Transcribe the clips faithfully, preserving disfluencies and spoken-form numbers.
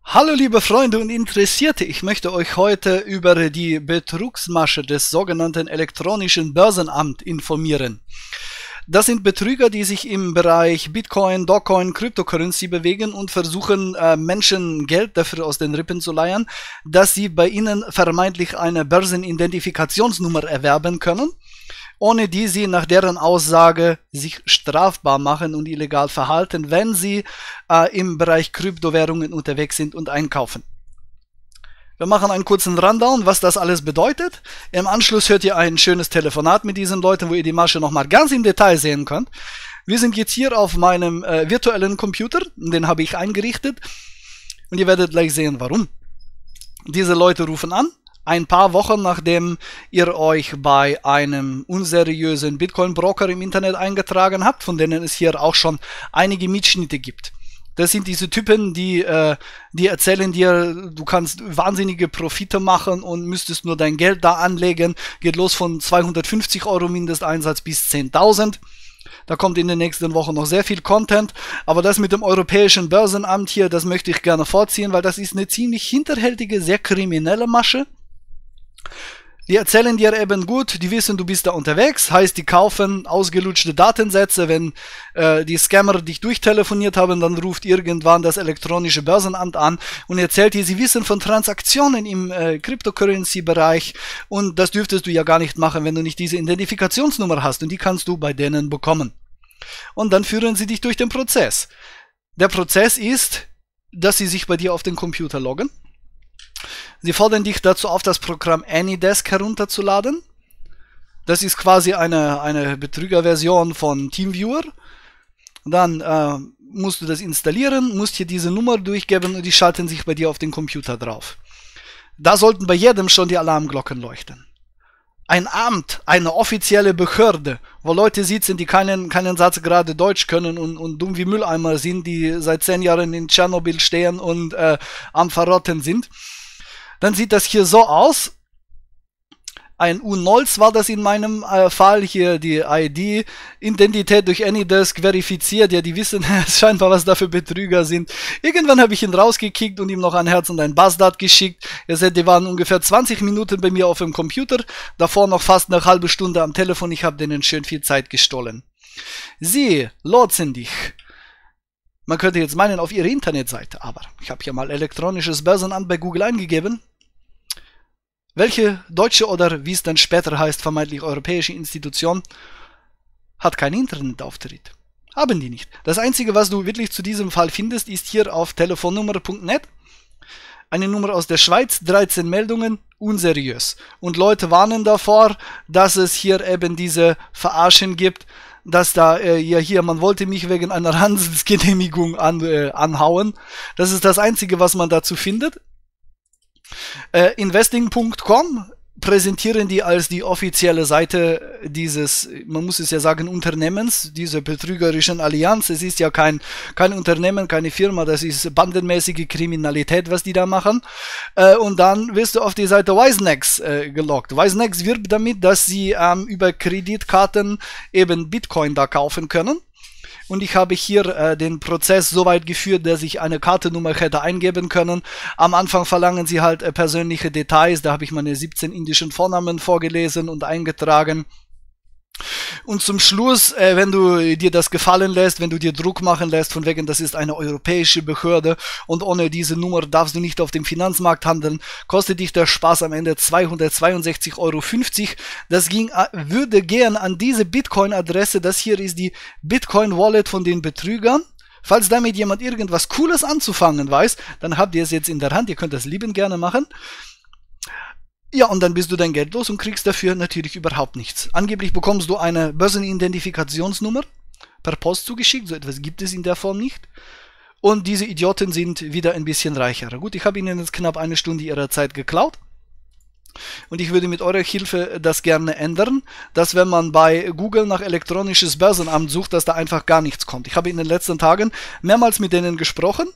Hallo liebe Freunde und Interessierte, ich möchte euch heute über die Betrugsmasche des sogenannten elektronischen Börsenamt informieren. Das sind Betrüger, die sich im Bereich Bitcoin, Dogecoin, Cryptocurrency bewegen und versuchen, äh, Menschen Geld dafür aus den Rippen zu leiern, dass sie bei ihnen vermeintlich eine Börsenidentifikationsnummer erwerben können, ohne die sie nach deren Aussage sich strafbar machen und illegal verhalten, wenn sie äh, im Bereich Kryptowährungen unterwegs sind und einkaufen. Wir machen einen kurzen Rundown, was das alles bedeutet. Im Anschluss hört ihr ein schönes Telefonat mit diesen Leuten, wo ihr die Masche nochmal ganz im Detail sehen könnt. Wir sind jetzt hier auf meinem äh, virtuellen Computer, den habe ich eingerichtet und ihr werdet gleich sehen, warum. Diese Leute rufen an. Ein paar Wochen nachdem ihr euch bei einem unseriösen Bitcoin-Broker im Internet eingetragen habt, von denen es hier auch schon einige Mitschnitte gibt. Das sind diese Typen, die, äh, die erzählen dir, du kannst wahnsinnige Profite machen und müsstest nur dein Geld da anlegen. Geht los von zweihundertfünfzig Euro Mindesteinsatz bis zehntausend. Da kommt in den nächsten Wochen noch sehr viel Content, aber das mit dem europäischen Börsenamt hier, das möchte ich gerne vorziehen, weil das ist eine ziemlich hinterhältige, sehr kriminelle Masche. Die erzählen dir eben gut, die wissen, du bist da unterwegs, heißt, die kaufen ausgelutschte Datensätze. Wenn äh, die Scammer dich durchtelefoniert haben, dann ruft irgendwann das elektronische Börsenamt an und erzählt dir, sie wissen von Transaktionen im äh, Cryptocurrency-Bereich und das dürftest du ja gar nicht machen, wenn du nicht diese Identifikationsnummer hast und die kannst du bei denen bekommen. Und dann führen sie dich durch den Prozess. Der Prozess ist, dass sie sich bei dir auf den Computer loggen. Sie fordern dich dazu auf, das Programm AnyDesk herunterzuladen. Das ist quasi eine, eine Betrügerversion von TeamViewer. Dann äh, musst du das installieren, musst hier diese Nummer durchgeben und die schalten sich bei dir auf den Computer drauf. Da sollten bei jedem schon die Alarmglocken leuchten. Ein Amt, eine offizielle Behörde, wo Leute sitzen, die keinen, keinen Satz gerade Deutsch können und, und dumm wie Mülleimer sind, die seit zehn Jahren in Tschernobyl stehen und äh, am Verrotten sind. Dann sieht das hier so aus. Ein U null war das in meinem äh, Fall. Hier die I D, Identität durch AnyDesk verifiziert. Ja, die wissen scheinbar, was da für Betrüger sind. Irgendwann habe ich ihn rausgekickt und ihm noch ein Herz und ein Bastard geschickt. Ihr seht, die waren ungefähr zwanzig Minuten bei mir auf dem Computer. Davor noch fast eine halbe Stunde am Telefon. Ich habe denen schön viel Zeit gestohlen. Sie lotsen dich. Man könnte jetzt meinen, auf ihre Internetseite. Aber ich habe hier mal elektronisches Börsenamt bei Google eingegeben. Welche deutsche oder wie es dann später heißt, vermeintlich europäische Institution hat keinen Internetauftritt? Haben die nicht. Das Einzige, was du wirklich zu diesem Fall findest, ist hier auf telefonnummer punkt net. Eine Nummer aus der Schweiz, dreizehn Meldungen, unseriös. Und Leute warnen davor, dass es hier eben diese Verarschen gibt, dass da, äh, ja hier, man wollte mich wegen einer Handelsgenehmigung an, äh, anhauen. Das ist das Einzige, was man dazu findet. Äh, Investing punkt com präsentieren die als die offizielle Seite dieses, man muss es ja sagen, Unternehmens, dieser betrügerischen Allianz. Es ist ja kein, kein Unternehmen, keine Firma, das ist bandenmäßige Kriminalität, was die da machen. Äh, und dann wirst du auf die Seite Wisenex äh, gelockt. Wisenex wirbt damit, dass sie ähm, über Kreditkarten eben Bitcoin da kaufen können. Und ich habe hier äh, den Prozess so weit geführt, dass ich eine Kartennummer hätte eingeben können. Am Anfang verlangen sie halt äh, persönliche Details. Da habe ich meine siebzehn indischen Vornamen vorgelesen und eingetragen. Und zum Schluss, äh, wenn du dir das gefallen lässt, wenn du dir Druck machen lässt, von wegen, das ist eine europäische Behörde und ohne diese Nummer darfst du nicht auf dem Finanzmarkt handeln, kostet dich der Spaß am Ende zweihundertzweiundsechzig Euro fünfzig. Das ging, äh, würde gehen an diese Bitcoin-Adresse. Das hier ist die Bitcoin-Wallet von den Betrügern. Falls damit jemand irgendwas Cooles anzufangen weiß, dann habt ihr es jetzt in der Hand. Ihr könnt das liebend gerne machen. Ja, und dann bist du dein Geld los und kriegst dafür natürlich überhaupt nichts. Angeblich bekommst du eine Börsenidentifikationsnummer per Post zugeschickt. So etwas gibt es in der Form nicht. Und diese Idioten sind wieder ein bisschen reicher. Gut, ich habe ihnen jetzt knapp eine Stunde ihrer Zeit geklaut. Und ich würde mit eurer Hilfe das gerne ändern, dass wenn man bei Google nach elektronisches Börsenamt sucht, dass da einfach gar nichts kommt. Ich habe in den letzten Tagen mehrmals mit denen gesprochen.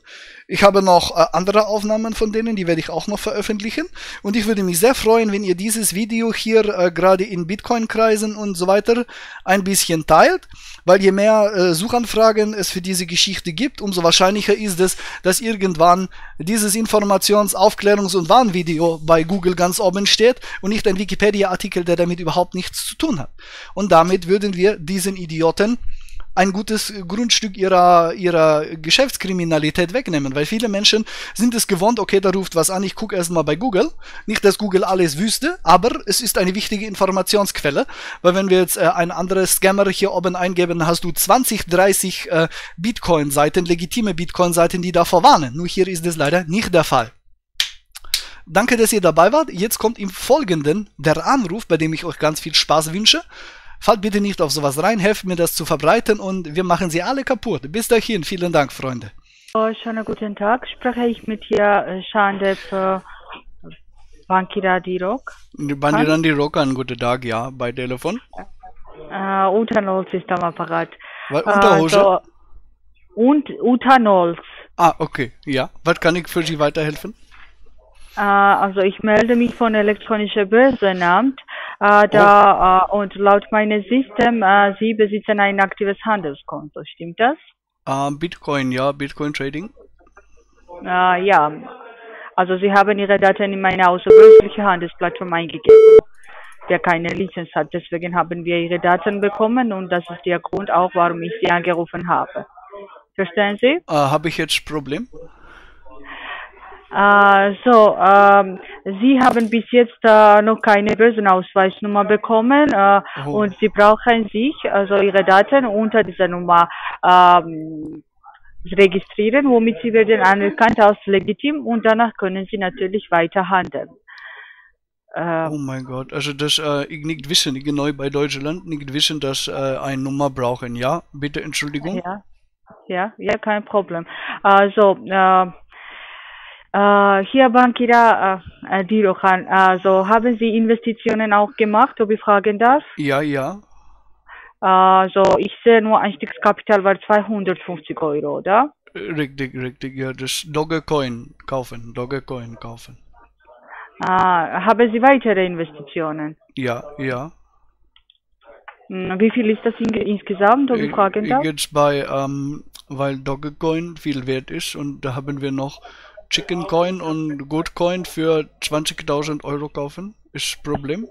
Ich habe noch äh, andere Aufnahmen von denen, die werde ich auch noch veröffentlichen. Und ich würde mich sehr freuen, wenn ihr dieses Video hier äh, gerade in Bitcoin-Kreisen und so weiter ein bisschen teilt, weil je mehr äh, Suchanfragen es für diese Geschichte gibt, umso wahrscheinlicher ist es, dass irgendwann dieses Informations-, Aufklärungs- und Warnvideo bei Google ganz oben steht und nicht ein Wikipedia-Artikel, der damit überhaupt nichts zu tun hat. Und damit würden wir diesen Idioten ein gutes Grundstück ihrer, ihrer Geschäftskriminalität wegnehmen, weil viele Menschen sind es gewohnt, okay, da ruft was an, ich gucke erstmal bei Google. Nicht, dass Google alles wüsste, aber es ist eine wichtige Informationsquelle, weil wenn wir jetzt äh, ein anderes Scammer hier oben eingeben, dann hast du zwanzig, dreißig äh, Bitcoin-Seiten, legitime Bitcoin-Seiten, die davor warnen. Nur hier ist es leider nicht der Fall. Danke, dass ihr dabei wart. Jetzt kommt im Folgenden der Anruf, bei dem ich euch ganz viel Spaß wünsche. Fallt bitte nicht auf sowas rein, helft mir das zu verbreiten und wir machen sie alle kaputt. Bis dahin, vielen Dank, Freunde. Oh, schönen guten Tag. Spreche ich mit hier Shandep Bankirandirok? Bankirandirok, einen guten Tag, ja, bei Telefon. Uh, Utanols ist am Apparat. Unterhose? Uh, so, und Utanols. Ah, okay, ja. Was kann ich für Sie weiterhelfen? Uh, also ich melde mich von elektronischer Börsenamt. Uh, da, oh. uh, und laut meinem System, uh, Sie besitzen ein aktives Handelskonto, stimmt das? Uh, Bitcoin, ja, Bitcoin Trading. Uh, ja, also Sie haben Ihre Daten in meine außerbörsliche Handelsplattform eingegeben, der keine Lizenz hat. Deswegen haben wir Ihre Daten bekommen und das ist der Grund auch, warum ich Sie angerufen habe. Verstehen Sie? Uh, habe ich jetzt ein Problem? Uh, so, ähm, Sie haben bis jetzt äh, noch keine Börsenausweisnummer bekommen äh, oh. und Sie brauchen sich, also Ihre Daten unter dieser Nummer ähm, registrieren, womit Sie werden anerkannt als legitim und danach können Sie natürlich weiter handeln. Äh, oh mein Gott, also das, äh, ich nicht wissen, ich bin neu bei Deutschland, nicht wissen, dass äh, eine Nummer brauchen, ja? Bitte, Entschuldigung? Ja, ja, ja, kein Problem. Also, äh, Uh, hier Bankira uh, Dirokan, also haben Sie Investitionen auch gemacht, ob ich fragen darf? Ja, ja. Also uh, ich sehe nur Einstiegskapital war zweihundertfünfzig Euro, oder? Richtig, richtig, ja, das Dogecoin kaufen, Dogecoin kaufen. Uh, haben Sie weitere Investitionen? Ja, ja. Wie viel ist das in, insgesamt, ob ich, ich fragen darf? Jetzt bei, ähm, weil Dogecoin viel wert ist und da haben wir noch Chicken Coin und Good Coin für zwanzigtausend Euro kaufen. Ist das Problem?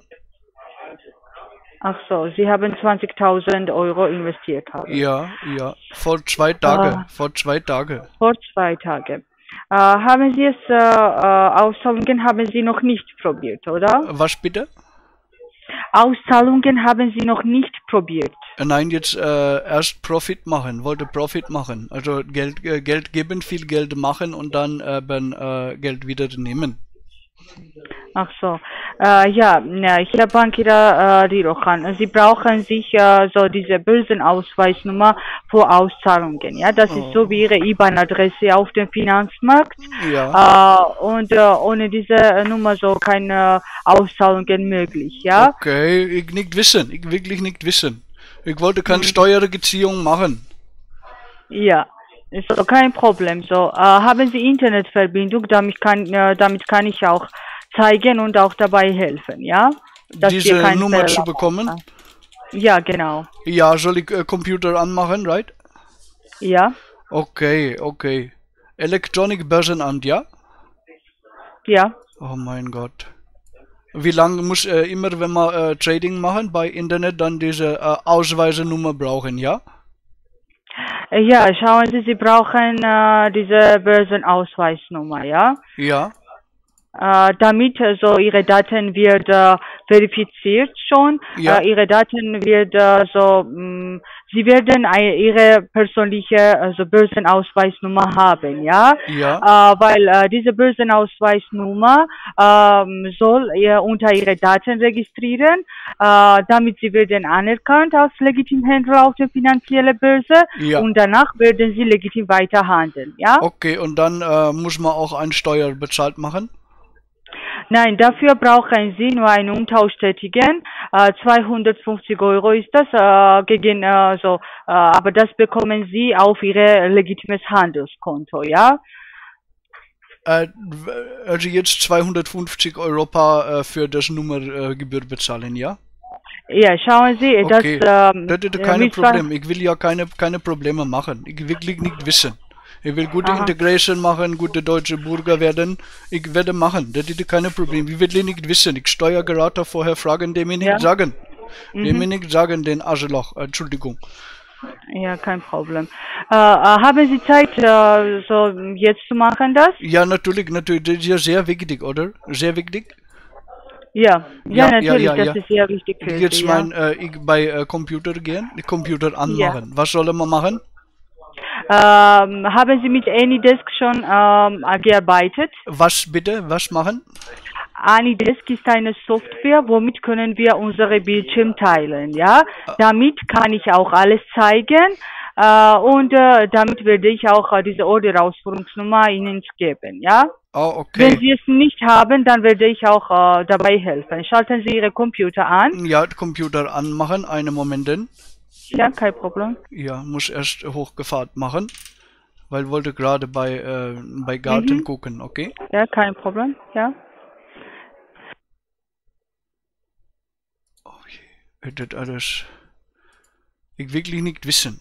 Ach so, Sie haben zwanzigtausend Euro investiert haben. Ja, ja. Vor zwei Tagen. Uh, vor zwei Tagen. Vor zwei Tagen. Uh, haben Sie es, uh, uh, Auszahlungen haben Sie noch nicht probiert, oder? Was bitte? Auszahlungen haben Sie noch nicht probiert. Nein, jetzt äh, erst Profit machen, wollte Profit machen. Also Geld, äh, Geld geben, viel Geld machen und dann äh, äh, Geld wieder nehmen. Ach so. Äh, ja, hier Bankira Dirokan. Sie brauchen sich äh, so diese Börsenausweisnummer für Auszahlungen. Ja, das oh. ist so wie Ihre I B A N-Adresse auf dem Finanzmarkt. Ja. Äh, und äh, ohne diese Nummer so keine Auszahlungen möglich. Ja. Okay, ich nicht wissen, ich wirklich nicht wissen. Ich wollte keine hm. Steuergeziehung machen. Ja. Ist so kein Problem. So, äh, haben Sie Internetverbindung, damit kann, äh, damit kann ich auch zeigen und auch dabei helfen, ja? Dass diese Nummer Fehler zu bekommen? Machen. Ja, genau. Ja, soll ich äh, Computer anmachen, right? Ja. Okay, okay. Electronic Börsenamt, ja? Ja. Oh mein Gott. Wie lange muss äh, immer, wenn wir äh, Trading machen bei Internet, dann diese äh, Ausweisenummer brauchen, ja? Ja, schauen Sie, Sie brauchen äh, diese Börsenausweisnummer, ja? Ja. Äh, damit äh, so Ihre Daten wird äh, verifiziert schon. Ja. Äh, Ihre Daten wird äh, so, mh, Sie werden eine, Ihre persönliche also Börsenausweisnummer haben, ja? Ja. Äh, weil äh, diese Börsenausweisnummer äh, soll ihr unter Ihre Daten registrieren, äh, damit Sie werden anerkannt als Legitimhändler auf der finanziellen Börse ja. und danach werden Sie legitim weiter handeln, ja? Okay, und dann äh, muss man auch eine Steuer bezahlt machen? Nein, dafür brauchen Sie nur einen Umtausch tätigen. Äh, zweihundertfünfzig Euro ist das, äh, gegen, äh, so, äh, aber das bekommen Sie auf Ihr legitimes Handelskonto, ja? Äh, also jetzt zweihundertfünfzig Euro paar, äh, für das Nummergebühr äh, bezahlen, ja? Ja, schauen Sie, Okay, das... Ähm, das ist äh, keine Missver- Problem. Ich will ja keine, keine Probleme machen. Ich will wirklich nicht wissen. Ich will gute Aha. Integration machen, gute deutsche Bürger werden. Ich werde machen. Das ist keine Problem. Ich will nicht wissen. Ich Steuerberater vorher fragen, die mir nicht Ja. sagen. Die Mhm. mir nicht sagen, den Arschloch. Entschuldigung. Ja, kein Problem. Äh, äh, haben Sie Zeit, äh, so jetzt zu machen das? Ja, natürlich, natürlich. Das ist ja sehr wichtig, oder? Sehr wichtig. Ja, Ja, ja, ja, natürlich, ja, das ja. ist sehr wichtig für Jetzt Sie, mein, ja. äh, ich bei äh, Computer gehen, die Computer anmachen. Was soll man machen? Ähm, haben Sie mit AnyDesk schon ähm, gearbeitet? Was bitte? Was machen? AnyDesk ist eine Software, womit können wir unsere Bildschirm teilen, ja. Damit kann ich auch alles zeigen äh, und äh, damit werde ich auch äh, diese Order-Ausführungsnummer Ihnen geben, ja. Oh, Wenn okay. Sie es nicht haben, dann werde ich auch äh, dabei helfen. Schalten Sie Ihre Computer an. Ja, Computer anmachen, einen Moment. denn. Ja, kein Problem. Ja, muss erst hochgefahren machen, weil wollte gerade bei, äh, bei Garten Mhm. gucken, okay? Ja, kein Problem, ja. Oh je, das alles. Ich wirklich nicht wissen.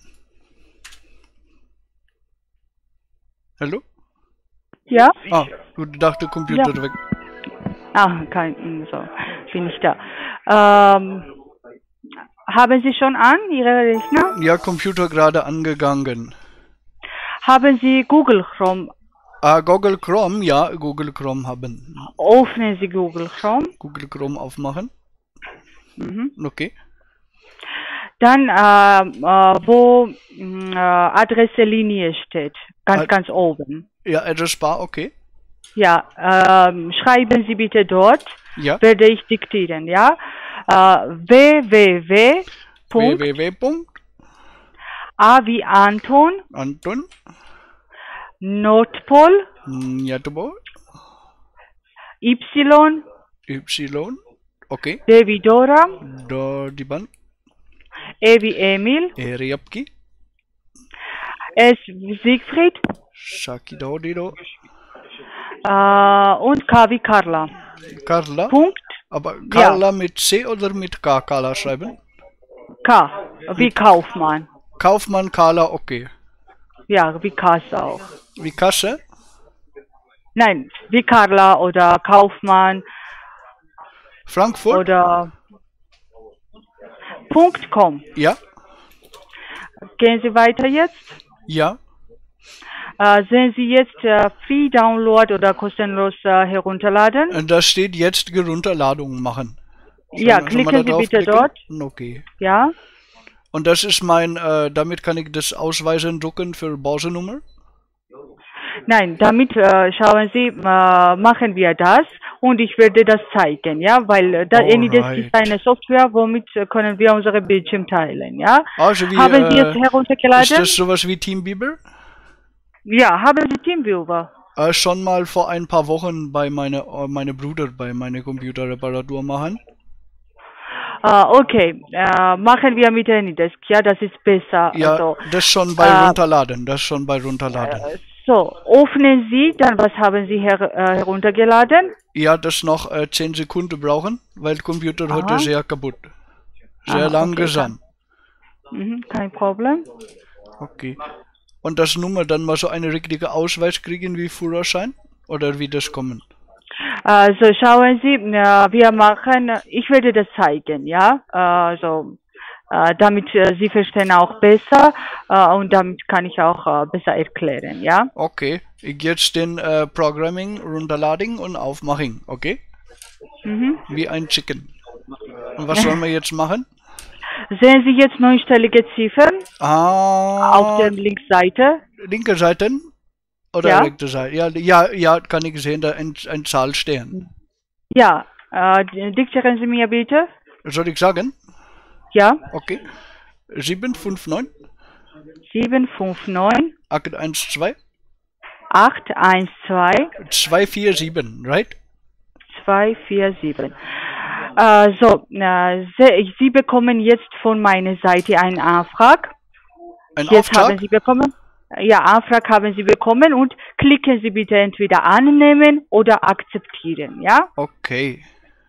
Hallo? Ja? Ah, du dachte Computer Ja. weg. Ah, kein, so, bin ich da. Ähm, haben Sie schon an, Ihre Rechner? Ja, Computer gerade angegangen. Haben Sie Google Chrome? Ah, Google Chrome, ja, Google Chrome haben. Öffnen Sie Google Chrome. Google Chrome aufmachen. Mhm. Okay. Dann, äh, äh, wo mh, äh, Adresse Linie steht, ganz, Ad- ganz oben. Ja, Address Bar, okay. Ja, ähm, schreiben Sie bitte dort, Ja. werde ich diktieren, ja. Äh, www. www. A wie Anton, Anton. Nordpol, Njatobor. Y, Y. Okay. D wie Dora, Da die Band. E wie Emil, Eriapki. S wie Siegfried Shaki Dodido. äh, und K wie Carla. Carla. Punkt. Aber Carla mit C oder mit K? Carla schreiben? K wie Kaufmann. Kaufmann, Carla, okay. Ja, wie Kasse auch. Wie Kasse? Nein, wie Carla oder Kaufmann Frankfurt? oder Punkt .com. Ja. Gehen Sie weiter jetzt. Ja. Äh, sehen Sie jetzt äh, Free Download oder kostenlos äh, herunterladen? Und da steht jetzt Herunterladung machen. Soll Ja, man- soll man klicken da Sie bitte draufklicken? dort. Okay. Ja. Und das ist mein, äh, damit kann ich das Ausweisen drucken für Börsenummer? Nein, damit äh, schauen Sie, äh, machen wir das und ich werde das zeigen, ja, weil äh, da AnyDesk Alright. ist eine Software, womit äh, können wir unsere Bildschirm teilen, ja. Also wie, Haben Sie es äh, heruntergeladen? ist das sowas wie TeamViewer? Ja, haben Sie TeamViewer? Äh, schon mal vor ein paar Wochen bei meine, äh, meine Bruder bei meiner Computerreparatur machen. Ah, okay, äh, machen wir mit AnyDesk, ja, das ist besser. Ja, Also, das schon bei äh, runterladen, das schon bei runterladen. so, öffnen Sie, dann was haben Sie her äh, heruntergeladen? Ja, das noch äh, zehn Sekunden brauchen, weil der Computer Aha. heute sehr kaputt. Sehr Ah, langsam. okay. Mhm, kein Problem. Okay. Und das Nummer dann mal so eine richtige Ausweis kriegen wie Führerschein? Oder wie das kommen? Also schauen Sie, äh, wir machen, ich werde das zeigen, ja, also äh, damit äh, Sie verstehen auch besser äh, und damit kann ich auch äh, besser erklären, ja. Okay, ich jetzt den äh, Programming runterladen und aufmachen, okay? Mhm. Wie ein Chicken. Und was sollen wir jetzt machen? Sehen Sie jetzt neunstellige Ziffern Ah, auf der Linksseite? linke Seite oder Ja. rechte Seite? Ja, ja, ja, kann ich sehen, da ein, ein Zahl stehen. Ja, äh, diktieren Sie mir bitte. Soll ich sagen? Ja, Okay. sieben fünf neun sieben fünf neun acht eins zwei acht eins zwei zwei vier sieben, right? zwei vier sieben. Äh, so, äh, Sie, Sie bekommen jetzt von meiner Seite einen Antrag. Ein Jetzt haben Auftrag? Sie bekommen. Ja, Anfrage haben Sie bekommen und klicken Sie bitte entweder annehmen oder akzeptieren, ja? Okay.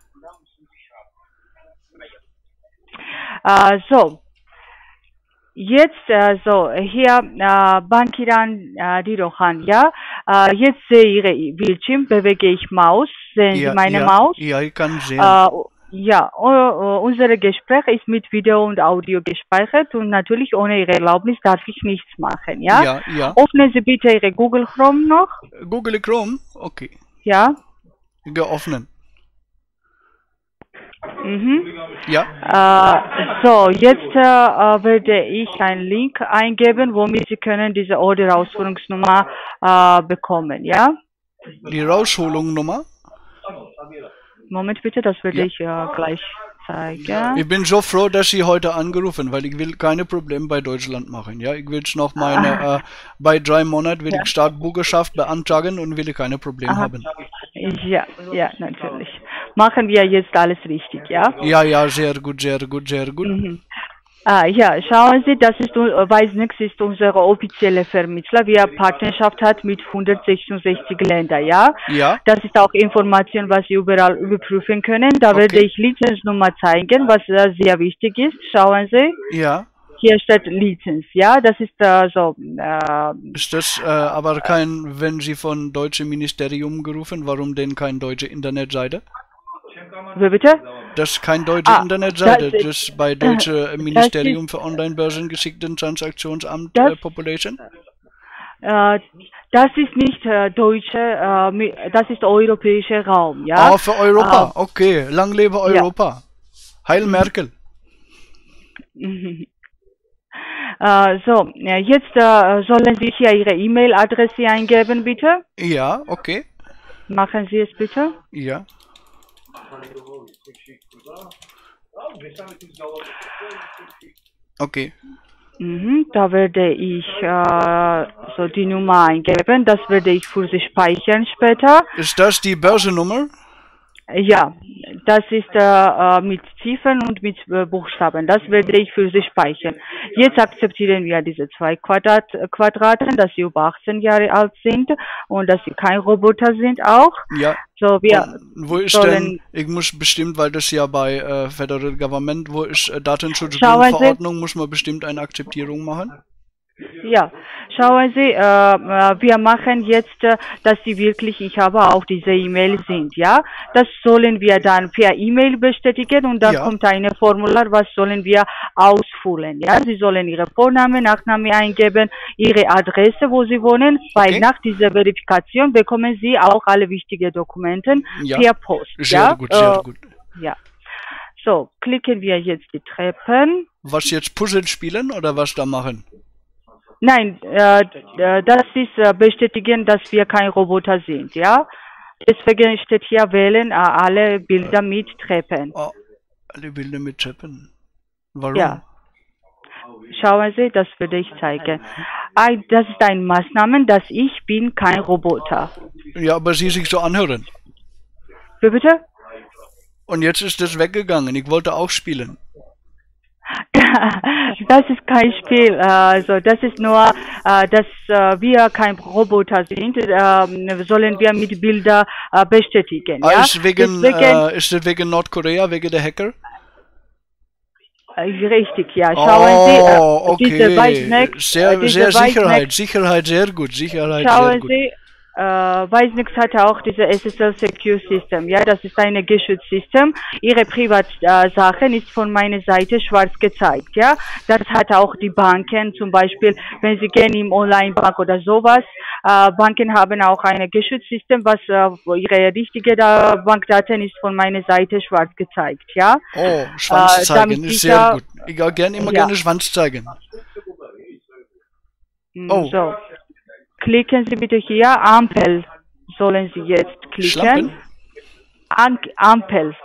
Äh, so, jetzt, äh, so, hier, äh, Bankiran äh, Dirohan, ja? Äh, jetzt sehe ich Ihre Bildschirm, bewege ich Maus, sehen Ja, Sie meine ja, Maus? ja, ich kann sehen. Äh, ja, uh, unser Gespräch ist mit Video und Audio gespeichert und natürlich ohne Ihre Erlaubnis darf ich nichts machen, ja? Ja, ja. Öffnen Sie bitte Ihre Google Chrome noch. Google Chrome? Okay. Ja. Geöffnet. Mhm. Ja. Äh, so, jetzt äh, werde ich einen Link eingeben, womit Sie können diese Order-Ausführungsnummer äh, bekommen, ja? Die Rausholungnummer? Moment bitte, das werde Ja. ich äh, gleich zeigen. Ich bin so froh, dass Sie heute angerufen, weil ich will keine Probleme bei Deutschland machen. Ja, ich will noch meine, äh, bei drei Monaten will Ja. ich Staatsbürgerschaft beantragen und will keine Probleme Aha. haben. Ja, ja, natürlich. Machen wir jetzt alles richtig, ja? Ja, ja, sehr gut, sehr gut, sehr gut. Mhm. Ah, ja, schauen Sie, das ist, uh, Weißnix ist unser offizieller Vermittler, wie er Partnerschaft hat mit hundertsechsundsechzig Ländern, ja? Ja. Das ist auch Information, was Sie überall überprüfen können. Da Okay. werde ich Lizenznummer zeigen, was äh, sehr wichtig ist. Schauen Sie, Ja. hier steht Lizenz, ja? Das ist äh, so, äh, Ist das äh, aber kein, wenn Sie von deutschem Ministerium gerufen, warum denn keine deutsche Internetseite? wie bitte? Das ist keine deutsche Ah, Internetseite, das das ist- ist bei deutsche das Ministerium ist- für Online-Börsen geschickten Transaktionsamt Das- äh, Population. Äh, das ist nicht äh, deutsche, äh, mi- das ist europäischer Raum, ja? Ah, für Europa, okay. Lang lebe Europa. Heil Merkel. Mhm. Äh, so, ja, jetzt äh, sollen Sie hier Ihre E-Mail-Adresse eingeben, bitte. Ja, okay. Machen Sie es bitte. Ja. Okay. Mhm, da werde ich äh, so die Nummer eingeben. Das werde ich für Sie speichern später. Ist das die Börsennummer? Ja, das ist äh, äh, mit Ziffern und mit äh, Buchstaben. Das werde ich für Sie speichern. Jetzt akzeptieren wir diese zwei Quadrat, Quadraten, dass Sie über achtzehn Jahre alt sind und dass Sie kein Roboter sind auch. Ja. So, wir Und wo ist sollen, denn, ich muss bestimmt, weil das ja bei äh, Federal Government, wo ist äh, Schauen Sie. Datenschutzgrundverordnung, muss man bestimmt eine Akzeptierung machen? Ja, schauen Sie, äh, äh, wir machen jetzt, äh, dass Sie wirklich, ich habe auch diese E-Mail sind, ja. Das sollen wir dann per E-Mail bestätigen und dann Ja. kommt ein Formular, was sollen wir ausfüllen, ja. Sie sollen Ihre Vorname, Nachname eingeben, Ihre Adresse, wo Sie wohnen, weil Okay. nach dieser Verifikation bekommen Sie auch alle wichtigen Dokumente Ja. per Post, Sehr ja. gut, sehr äh, gut. Ja. So, klicken wir jetzt die Treppen. Was jetzt Puzzle spielen oder was da machen? Nein, äh, äh, das ist äh, bestätigen, dass wir kein Roboter sind, ja. Deswegen steht hier wählen äh, alle Bilder mit Treppen. Oh, alle Bilder mit Treppen. Warum? Ja. Schauen Sie, das werde ich zeigen. Ein, das ist eine Maßnahme, dass ich bin kein Roboter. Ja, aber Sie sich so anhören. Wie bitte? Und jetzt ist das weggegangen. Ich wollte auch spielen. Das ist kein Spiel, also das ist nur, äh, dass äh, wir kein Roboter sind, äh, sollen wir mit Bildern äh, bestätigen. Ah, Ja? ist, wegen, Deswegen, äh, ist das wegen Nordkorea, wegen der Hacker? äh, richtig, ja. Schauen Sie, Oh, äh, diese okay. Weißneck, Sehr, äh, diese sehr Sicherheit. Weißneck, Sicherheit sehr gut. Sicherheit schauen sehr gut. Sie, äh, Weißnex hat auch diese S S L Secure System, ja, das ist ein geschütztes System. Ihre Privatsachen ist von meiner Seite schwarz gezeigt, ja. Das hat auch die Banken, zum Beispiel, wenn Sie gehen im Online-Bank oder sowas, äh, Banken haben auch ein geschütztes System, was äh, wo ihre richtige da Bankdaten ist von meiner Seite schwarz gezeigt, ja. Oh, Schwanz Äh, zeigen damit ist sicher- sehr gut. Ich auch gern, immer Ja. gerne Schwanz zeigen. Mm, Oh. So. Klicken Sie bitte hier, Ampel sollen Sie jetzt klicken. Schlampen? An Ampel.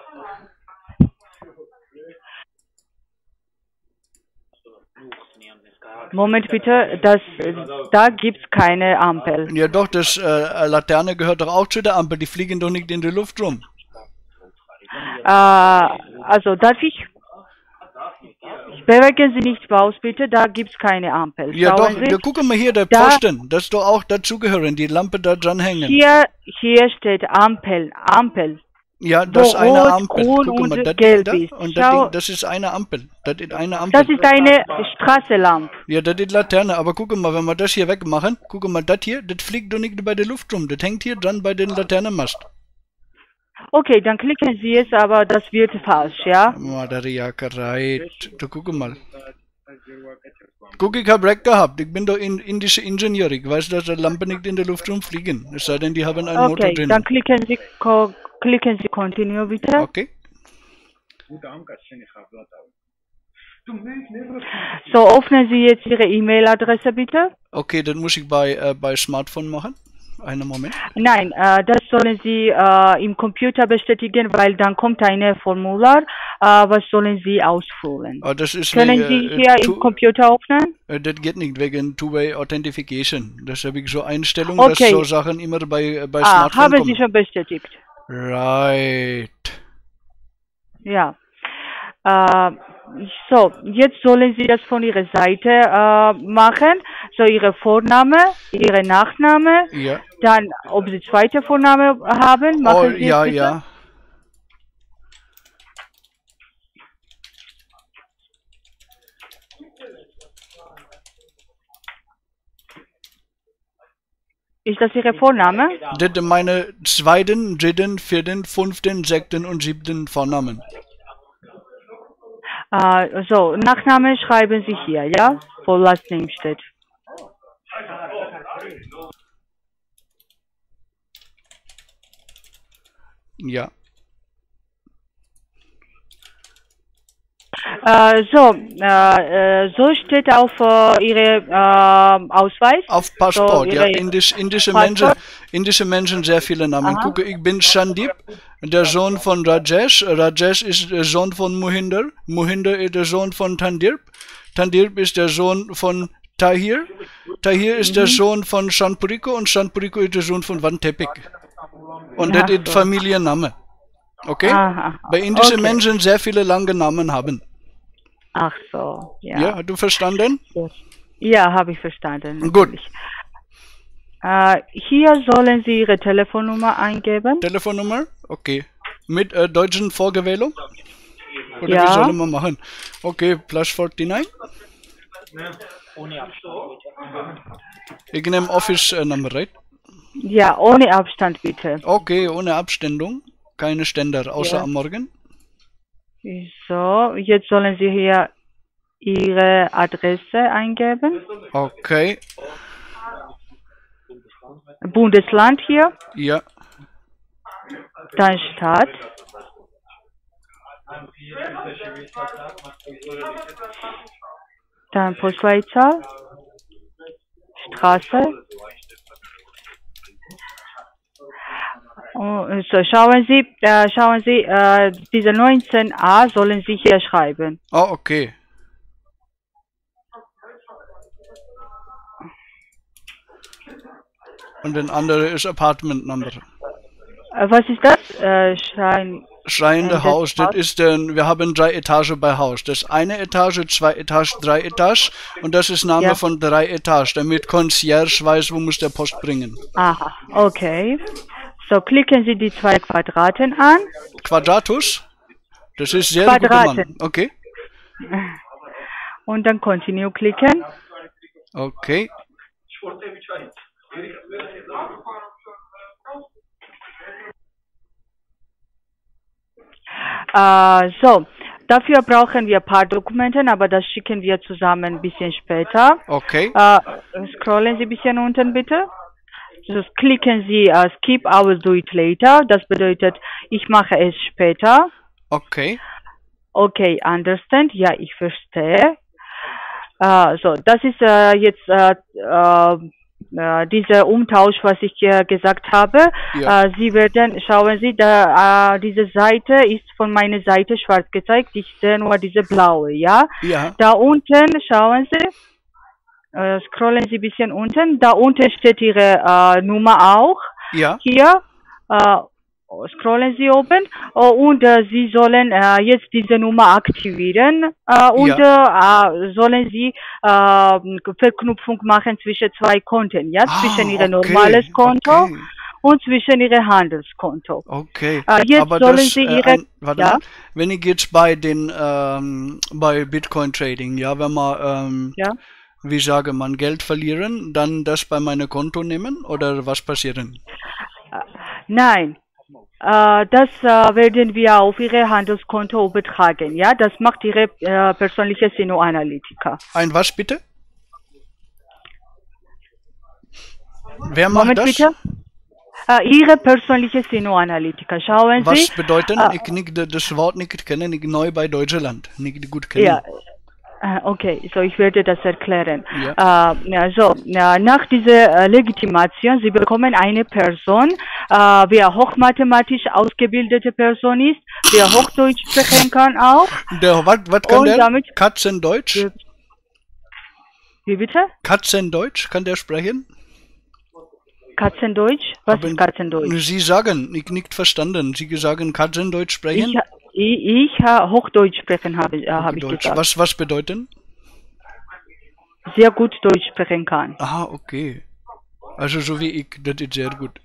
Moment bitte, das, da gibt es keine Ampel. Ja doch, das äh, Laterne gehört doch auch zu der Ampel. Die fliegen doch nicht in die Luft rum. Äh, also darf ich? Bewegen Sie nicht raus, bitte, da gibt es keine Ampel. Ja Schauen doch, Sie. ja, gucken wir hier, der Da- Posten, das ist doch auch dazugehören, die Lampe da dran hängen. Hier, hier steht Ampel, Ampel. Ja, das ist wo eine rot, Ampel. grün Guck mal, und das Ding gelb da ist. und das Schau. Ding, das ist eine Ampel. Das ist eine Ampel. Das ist eine Straßenlampe. Ja, das ist Laterne, aber guck mal, wenn wir das hier wegmachen, guck mal, das hier, das fliegt doch nicht bei der Luft rum, das hängt hier dran bei den Laternenmast. Okay, dann klicken Sie es, aber das wird falsch, ja? Madarjakerei. Du guck mal. Guck, ich hab recht gehabt, ich bin doch in, indische Ingenieur, ich weiß, dass die Lampe nicht in der Luft rumfliegen, es sei denn, die haben einen Motor Okay, drin. dann klicken Sie, ko- klicken Sie Continue, bitte. Okay. So, öffnen Sie jetzt Ihre E-Mail-Adresse, bitte. Okay, dann muss ich bei, äh, bei Smartphone machen. Einen Moment. Nein, äh, das sollen Sie äh, im Computer bestätigen, weil dann kommt ein Formular. Äh, was sollen Sie ausfüllen? Ah, das ist Können wegen, Sie äh, hier two- im Computer öffnen? äh, das geht nicht wegen Two-Way Authentification. Das habe ich so Einstellungen, Okay. dass so Sachen immer bei, äh, bei Ah, Smartphone haben kommen. Sie schon bestätigt? Right. Ja. Äh, so, jetzt sollen Sie das von Ihrer Seite äh, machen. So, Ihre Vorname, Ihre Nachname, Ja. dann, ob Sie zweite Vorname haben, Oh, machen Sie ja, es bitte. ja. Ist das Ihre Vorname? Das sind meine zweiten, dritten, vierten, fünften, sechsten und siebten Vornamen. Äh, so, Nachname schreiben Sie hier, ja? Wo Last Name steht. Ja. Äh, so, äh, äh, so steht auf äh, Ihre äh, Ausweis. Auf Passport, So, ja. Ihre Indisch, indische Passport? Menschen, indische Menschen, sehr viele Namen. Aha. Gucke, ich bin Shandip, der Sohn von Rajesh. Rajesh ist der Sohn von Mohinder. Mohinder ist der Sohn von Tandirp. Tandirp ist der Sohn von Tahir. Tahir ist der Sohn von Shanpuriko und Shanpuriko ist der Sohn von Vantepik. Und das Ach ist so. Familienname. Okay? Aha. Bei indischen Okay. Menschen sehr viele lange Namen haben. Ach so, ja. Ja, hast du verstanden? Gut. Ja, habe ich verstanden. Gut. natürlich. Äh, hier sollen Sie Ihre Telefonnummer eingeben. Telefonnummer? Okay. Mit äh, deutschen Vorgewählung? Oder Ja. wie sollen wir machen? Okay, plus neunundvierzig. Ich nehme Office äh, Nummer, right? Ja, ohne Abstand bitte. Okay, ohne Abstände. Keine Ständer, außer Ja. am Morgen. So, jetzt sollen Sie hier Ihre Adresse eingeben. Okay, Bundesland hier, ja. dann Stadt. Dann Postleitzahl, Straße. Oh, so, schauen Sie, äh, schauen Sie, äh, diese neunzehn a sollen Sie hier schreiben. Oh, okay. Und den andere ist Apartment Number. Äh, was ist das? Äh, Schein. Schreiende Äh, das Haus, das Haus? ist denn, wir haben drei Etagen bei Haus. Das ist eine Etage, zwei Etagen, drei Etagen und das ist Name Ja. von drei Etagen, damit Concierge weiß, wo muss der Post bringen. Aha, okay. So, klicken Sie die zwei Quadraten an. Quadratus? Das ist sehr guter Mann. Quadraten. Okay, Und dann Continue klicken. okay. Äh, so, dafür brauchen wir ein paar Dokumente, aber das schicken wir zusammen ein bisschen später. Okay, Äh, scrollen Sie ein bisschen unten bitte. So, klicken Sie uh, Skip, I will do it later. Das bedeutet, ich mache es später. okay. Okay, understand. Ja, ich verstehe. Äh, so, das ist äh, jetzt äh, äh, äh, dieser Umtausch, was ich äh, gesagt habe. Ja. Äh, Sie werden, schauen Sie, da, äh, diese Seite ist von meiner Seite schwarz gezeigt. Ich sehe nur diese blaue, ja? Ja, Da unten, schauen Sie, äh, scrollen Sie ein bisschen unten. Da unten steht Ihre äh, Nummer auch. ja, Hier. Äh, scrollen Sie oben äh, und äh, Sie sollen äh, jetzt diese Nummer aktivieren äh, und Ja. äh, sollen Sie äh, Verknüpfung machen zwischen zwei Konten, ja, zwischen Ah, Ihrem normales okay, Konto okay, und zwischen Ihrem Handelskonto. okay. Äh, jetzt Aber sollen das, Sie äh, Ihre, ein, warte ja, mal, wenn ich jetzt bei den, ähm, bei Bitcoin Trading, ja, wenn man, ähm, ja, wie sage man, Geld verlieren, dann das bei meinem Konto nehmen oder was passieren? äh, nein. Äh, das äh, werden wir auf Ihre Handelskonto übertragen. Ja, das macht Ihre äh, persönliche Sino-Analytiker. Ein was bitte? Wer macht Moment das? bitte. Äh, Ihre persönliche Sino-Analytiker. Schauen Sie. Was bedeuten? Äh, Ich nicht das Wort nicht kennen, ich neu bei Deutschland, nicht gut kennen. ja, äh, okay, so ich werde das erklären. Ja. Äh, ja, so, ja, nach dieser äh, Legitimation, Sie bekommen eine Person, äh, wer hochmathematisch ausgebildete Person ist, wer Hochdeutsch sprechen kann auch. Der, was, was kann Und der? damit, Katzendeutsch? wie bitte? Katzendeutsch kann der sprechen? Katzendeutsch? Was Aber ist Katzendeutsch? Sie sagen, ich nicht verstanden. Sie sagen Katzendeutsch Ich, sprechen? ich, ich äh, Hochdeutsch sprechen habe äh, hab ich Deutsch. gesagt. Was, was bedeuten? Sehr gut Deutsch sprechen kann. Ah, okay. Also so wie ich, das ist sehr gut.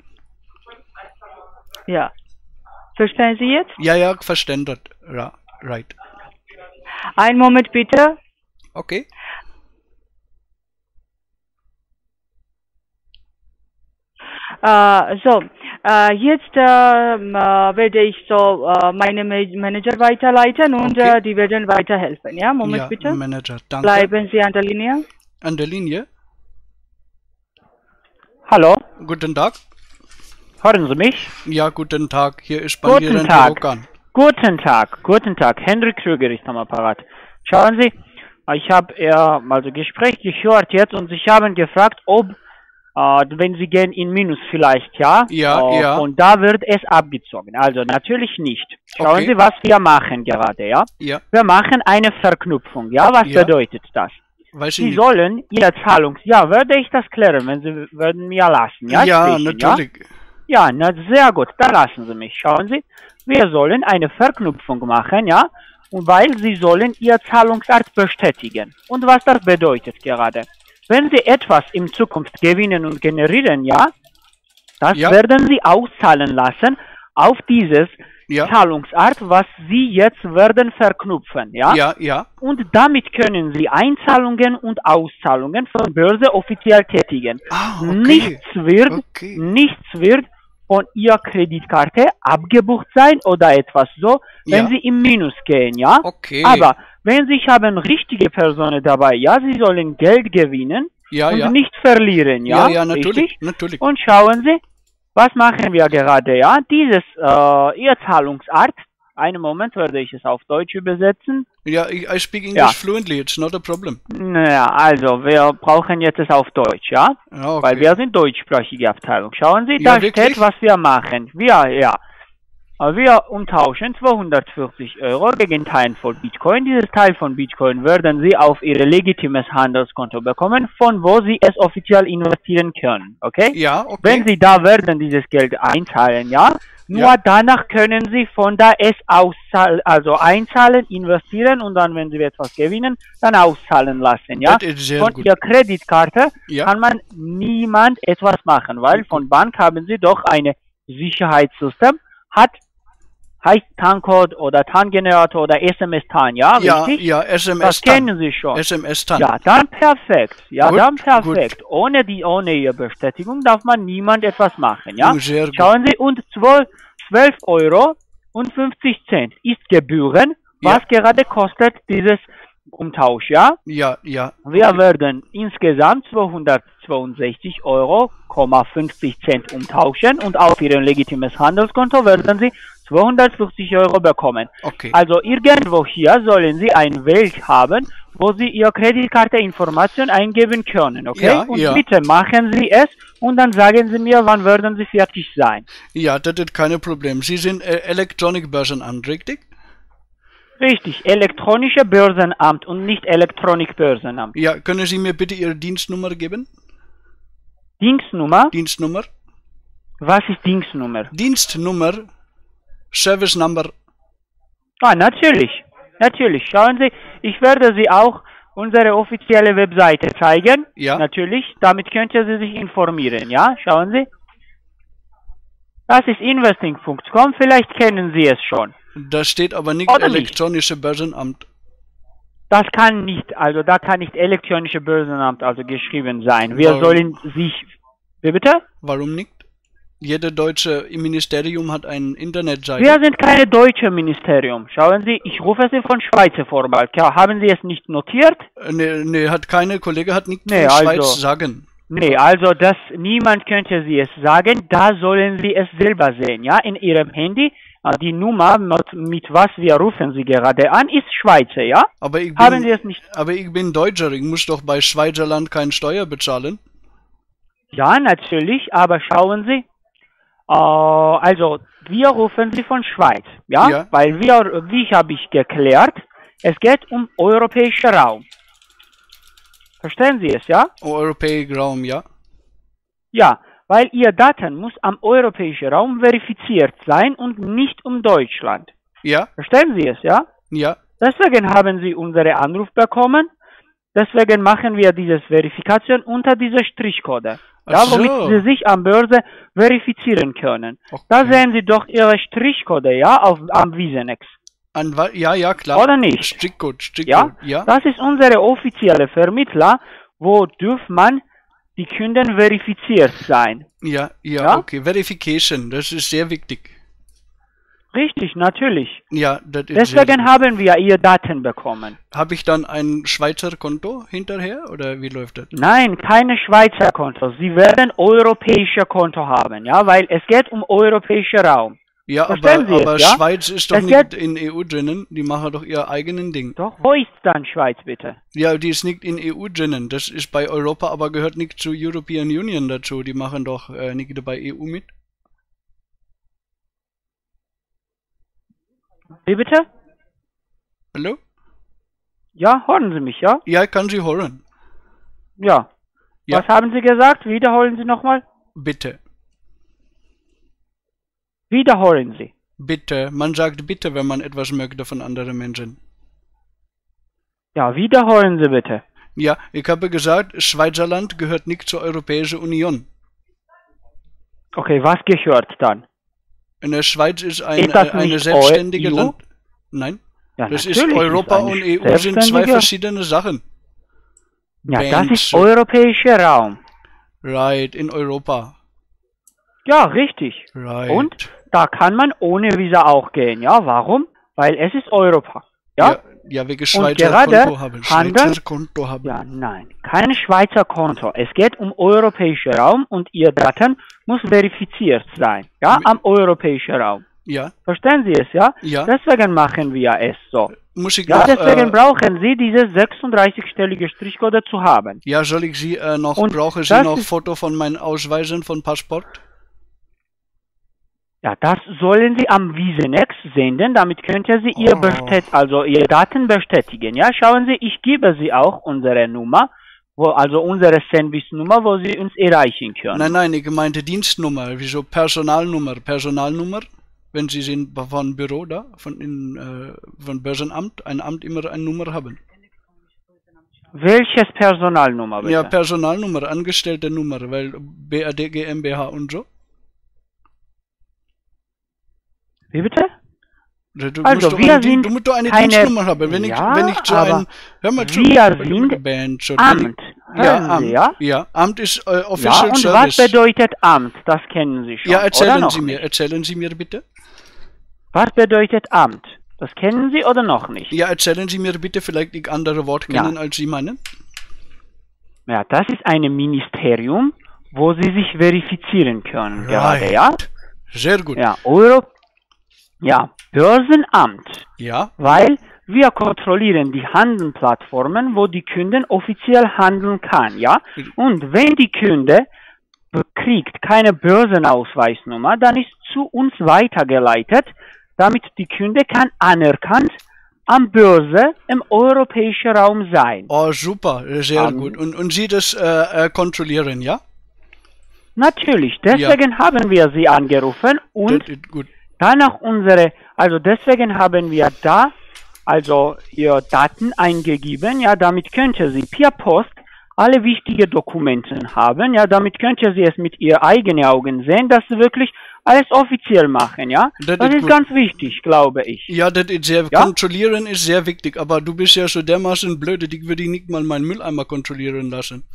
Ja. Verstehen Sie jetzt? Ja, ja, verstanden. das. Ja, right. Einen Moment bitte. Okay. Äh, so, äh, jetzt äh, äh, werde ich so äh, meine Ma Manager weiterleiten und Okay. äh, die werden weiterhelfen. Ja, Moment Ja, bitte. Manager, danke. Bleiben Sie an der Linie. An der Linie. Hallo, Guten Tag. hören Sie mich? Ja, guten Tag. Hier ist Guten Bandieren Tag. Rokan. Guten Tag, guten Tag. Henry Krüger ist am Apparat. Schauen Sie, ich habe ja also Gespräch gehört jetzt und Sie haben gefragt, ob, äh, wenn Sie gehen in Minus vielleicht, ja? Ja, äh, ja. Und da wird es abgezogen. Also natürlich nicht. Schauen Okay. Sie, was wir machen gerade, ja? Ja, Wir machen eine Verknüpfung, ja? Was Ja. bedeutet das? weiß ich Sie nicht. sollen Ihr Zahlungs... Ja, würde ich das klären, wenn Sie würden mir lassen, ja? Ja, Sprechen, ja? natürlich. Ja, na, sehr gut. Dann lassen Sie mich. Schauen Sie, wir sollen eine Verknüpfung machen, ja? Und weil Sie sollen Ihr Zahlungsart bestätigen. Und was das bedeutet gerade? Wenn Sie etwas in Zukunft gewinnen und generieren, ja? Das Ja. werden Sie auszahlen lassen auf dieses Ja, Zahlungsart, was Sie jetzt werden verknüpfen, ja? ja, ja. Und damit können Sie Einzahlungen und Auszahlungen von Börse offiziell tätigen. Ah, okay. Nichts wird, Okay. nichts wird von Ihrer Kreditkarte abgebucht sein oder etwas so, wenn Ja. Sie im Minus gehen, ja? Okay. Aber wenn Sie haben richtige Personen dabei, ja, Sie sollen Geld gewinnen Ja, und ja. nicht verlieren, ja? Ja, ja, natürlich. Richtig? Natürlich. Und schauen Sie, was machen wir gerade, ja? Dieses, äh, Ihr Zahlungsart, einen Moment werde ich es auf Deutsch übersetzen. Ja, I, I speak English Ja. fluently. It's not a problem. Naja, also, wir brauchen jetzt es auf Deutsch, ja? Ja, okay. Weil wir sind deutschsprachige Abteilung. Schauen Sie, Ja, da wirklich? steht, was wir machen. Wir, ja. Wir umtauschen zweihundertvierzig Euro gegen Teil von Bitcoin. Dieses Teil von Bitcoin werden Sie auf Ihr legitimes Handelskonto bekommen, von wo Sie es offiziell investieren können, okay? Ja, okay. Wenn Sie da werden dieses Geld einzahlen, ja? Nur Ja. danach können Sie von da es auszahlen, also einzahlen, investieren und dann, wenn Sie etwas gewinnen, dann auszahlen lassen, ja? Das ist sehr Von gut. Ihrer Kreditkarte Ja. kann man niemand etwas machen, weil von Bank haben Sie doch eine Sicherheitssystem, hat, heißt TAN-Code oder TAN-Generator oder S M S-TAN, ja? Ja, Richtig? ja, S M S Das dann. kennen Sie schon. S M S dann. Ja, dann perfekt. Ja, Gut, dann perfekt. Ohne die, ohne Ihre Bestätigung darf man niemand etwas machen, ja? Sehr gut. Schauen Sie, und zwölf Euro und fünfzig Cent ist Gebühren, was Ja. gerade kostet dieses Umtausch, ja? Ja, ja. Wir Okay. werden insgesamt zweihundertzweiundsechzig Euro, fünfzig Cent umtauschen und auf Ihr legitimes Handelskonto werden Sie zweihundertfünfzig Euro bekommen. Okay. Also irgendwo hier sollen Sie ein Weg haben, wo Sie Ihre Kreditkarte-Information eingeben können, okay? Ja, und ja. bitte machen Sie es und dann sagen Sie mir, wann werden Sie fertig sein. Ja, das ist kein Problem. Sie sind äh, Electronic Börsenamt, richtig? Richtig, elektronische Börsenamt und nicht Elektronik-Börsenamt. Ja, können Sie mir bitte Ihre Dienstnummer geben? Dienstnummer? Dienstnummer? Was ist Dienstnummer? Dienstnummer, Service Number. Ah, natürlich. Natürlich. Schauen Sie, ich werde Sie auch unsere offizielle Webseite zeigen. Ja. Natürlich. Damit können Sie sich informieren. Ja, schauen Sie. Das ist investing punkt com. Vielleicht kennen Sie es schon. Da steht aber nicht Oder nicht? elektronische Börsenamt. Das kann nicht, also da kann nicht elektronische Börsenamt also geschrieben sein. Wir Warum? sollen sich... Wie bitte? Warum nicht? Jeder deutsche Ministerium hat ein Internetseite. Wir sind keine deutsche Ministerium. Schauen Sie, ich rufe Sie von Schweizer Vorwahl. Haben Sie es nicht notiert? Ne, ne, hat keine Kollege hat nicht Nee, von Schweiz also- sagen. Nee, also das, niemand könnte Sie es sagen. Da sollen Sie es selber sehen. Ja, in Ihrem Handy, äh, die Nummer, mit, mit was wir rufen Sie gerade an, ist Schweizer, ja? Aber ich Haben bin, Sie es nicht? aber ich bin Deutscher, ich muss doch bei Schweizerland keine Steuer bezahlen. Ja, natürlich, aber schauen Sie, äh, also wir rufen Sie von Schweiz, ja? Ja. Weil wir, wie habe ich geklärt, es geht um europäischen Raum. Verstehen Sie es, ja? Europäischer Raum, ja. Ja, weil Ihr Daten muss am europäischen Raum verifiziert sein und nicht um Deutschland. Ja, Verstehen Sie es, ja? ja. Deswegen haben Sie unseren Anruf bekommen. Deswegen machen wir diese Verifikation unter dieser Strichcode. Ja, Ach so. womit Sie sich am Börse verifizieren können. Okay. Da sehen Sie doch Ihre Strichcode, ja, auf, am Visenex. An, wa- ja, ja, klar. Oder nicht? Strickcode, Ja? Strickcode, ja. Das ist unsere offizielle Vermittler, wo dürft man die Kunden verifiziert sein. Ja, ja, Ja? okay. Verification, das ist sehr wichtig. Richtig, natürlich. Ja, das ist Deswegen haben wir Ihre Daten bekommen. Habe ich dann ein Schweizer Konto hinterher oder wie läuft das? Nein, keine Schweizer Konto. Sie werden europäische Konto haben, ja, weil es geht um europäischen Raum. Ja, Verstehen aber, Sie es, aber ja? Schweiz ist doch Es nicht geht- in E U drinnen, die machen doch ihr eigenen Ding. Doch, wo ist dann Schweiz, bitte? Ja, die ist nicht in E U drinnen, das ist bei Europa, aber gehört nicht zu European Union dazu, die machen doch äh, nicht bei E U mit. Wie bitte? Hallo? Ja, hören Sie mich, ja? Ja, ich kann Sie hören. Ja. Ja. Was haben Sie gesagt? Wiederholen Sie nochmal. Bitte, Wiederholen Sie. bitte, man sagt bitte, wenn man etwas möchte von anderen Menschen. Ja, wiederholen Sie bitte. Ja, ich habe gesagt, Schweizerland gehört nicht zur Europäischen Union. Okay, was gehört dann? In der Schweiz ist ein, Ist das äh, eine nicht selbstständige E U? Land. Nein, Ja, das ist natürlich Europa eine und E U sind zwei selbstständige- verschiedene Sachen. Ja, das Banks. ist europäischer Raum. Right, in Europa. Ja, richtig. Right. Und da kann man ohne Visa auch gehen. Ja, warum? Weil es ist Europa. Ja? Ja, ja wegen Schweizer gerade Konto haben. handeln- Schweizer Konto haben. Ja, nein, kein Schweizer Konto. Es geht um europäischen Raum und Ihr Daten muss verifiziert sein. Ja, am europäischen Raum. Ja, Verstehen Sie es, ja? Ja. Deswegen machen wir es so. muss ich Ja, noch, deswegen äh, brauchen Sie diese sechsunddreißig-stellige Strichcode zu haben. ja, soll ich Sie äh, noch, Und brauche Sie das noch ist- Foto von meinen Ausweisen von Passport? Ja, das sollen Sie am Visenex senden, damit könnte Sie Ihr Oh. Bestät also Ihre Daten bestätigen. Ja, schauen Sie, ich gebe Sie auch unsere Nummer, wo, also unsere Service-Nummer, wo Sie uns erreichen können. Nein, nein, ich meinte Dienstnummer. Wieso Personalnummer? Personalnummer? Wenn Sie sind von Büro da, von, in, äh, von Börsenamt, ein Amt immer eine Nummer haben. Welches Personalnummer bitte? Ja, Personalnummer, Angestellte Nummer, weil B R D GmbH und so. Wie bitte? Du, du Also, musst doch wir eine, Dien- sind du musst doch eine keine- Dienstnummer haben. Wenn Ja, ich, wenn ich zu aber einem, hör mal zu, wir sind Band, so, Amt. Ja, Hören Amt. Sie, ja? Ja, Amt ist äh, Ja, Official und Service. was bedeutet Amt? Das kennen Sie schon. Ja, oder erzählen noch Sie mir, nicht? erzählen Sie mir bitte. Was bedeutet Amt? Das kennen Sie oder noch nicht? Ja, erzählen Sie mir bitte, vielleicht ich andere Wort Ja. kennen als Sie meinen. Ja, das ist ein Ministerium, wo Sie sich verifizieren können gerade, ja? Sehr gut. Ja, Euro, ja, Börsenamt, Ja, weil wir kontrollieren die Handelplattformen, wo die Kunden offiziell handeln kann, ja? Und wenn die Kunde kriegt keine Börsenausweisnummer, dann ist zu uns weitergeleitet, damit die Kunde kann anerkannt am Börse im europäischen Raum sein. oh super, sehr Ähm, gut. Und, und Sie das äh, äh, kontrollieren, ja? Natürlich, deswegen haben wir Sie angerufen und Das ist gut. Danach unsere, also deswegen haben wir da also Ihre Daten eingegeben, ja, damit könnte Sie per Post alle wichtigen Dokumente haben, ja, damit könnte Sie es mit Ihren eigenen Augen sehen, dass Sie wirklich alles offiziell machen, ja. Das, das ist gut. Ganz wichtig, glaube ich. Ja, das ist sehr, ja? Kontrollieren ist sehr wichtig, aber du bist ja schon dermaßen blöde, ich würde nicht mal meinen Mülleimer kontrollieren lassen.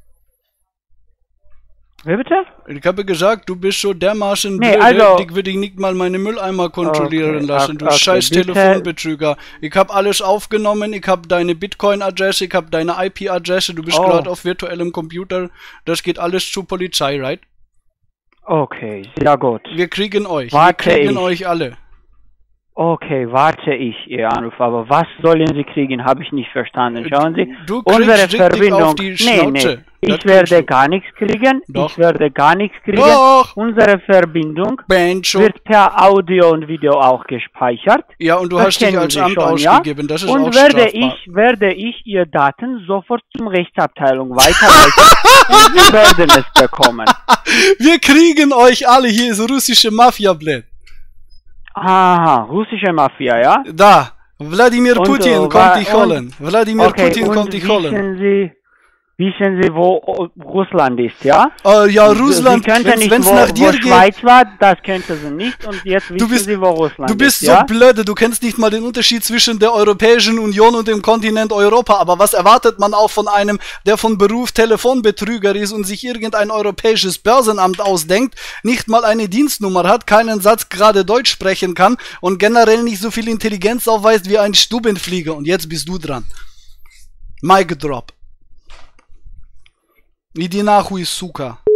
Wie bitte? Ich habe gesagt, du bist schon dermaßen nee, blöd, also, ich würde nicht mal meine Mülleimer kontrollieren okay, lassen, du okay, scheiß bitte. Telefonbetrüger. Ich habe alles aufgenommen, ich habe deine Bitcoin-Adresse, ich habe deine I P-Adresse, du bist oh. gerade auf virtuellem Computer, das geht alles zur Polizei, right? Okay, sehr gut. Wir kriegen euch, warte wir kriegen ich. euch alle. Okay, warte ich, Ihr Anruf, aber was sollen Sie kriegen, habe ich nicht verstanden. Schauen Sie, du unsere Verbindung, auf die nee, nee, ich werde gar nichts kriegen, Doch. ich werde gar nichts kriegen. Doch. Unsere Verbindung Bencho. wird per Audio und Video auch gespeichert. Ja, und du das hast dich als Amt schon, ausgegeben, ja? das ist und auch werde strafbar. ich, werde ich Ihr Daten sofort zum Rechtsabteilung weiterleiten und Sie werden es bekommen. Wir kriegen euch alle, hier ist russische Mafia, blöd. Aha, russische Mafia, ja? Da, Wladimir und, Putin uh, kommt dich holen. Wladimir okay, Putin kommt dich holen. Wissen Sie, wissen Sie, wo Russland ist, ja? Uh, ja, Russland, Sie könnte nicht, wo, nach dir wo geht. Schweiz war, das könnte sie nicht und jetzt wissen bist, Sie, wo Russland ist. Du bist ist, so ja? blöde, du kennst nicht mal den Unterschied zwischen der Europäischen Union und dem Kontinent Europa. Aber was erwartet man auch von einem, der von Beruf Telefonbetrüger ist und sich irgendein europäisches Börsenamt ausdenkt, nicht mal eine Dienstnummer hat, keinen Satz gerade Deutsch sprechen kann und generell nicht so viel Intelligenz aufweist wie ein Stubenflieger. Und jetzt bist du dran. Mic drop. Иди нахуй, сука.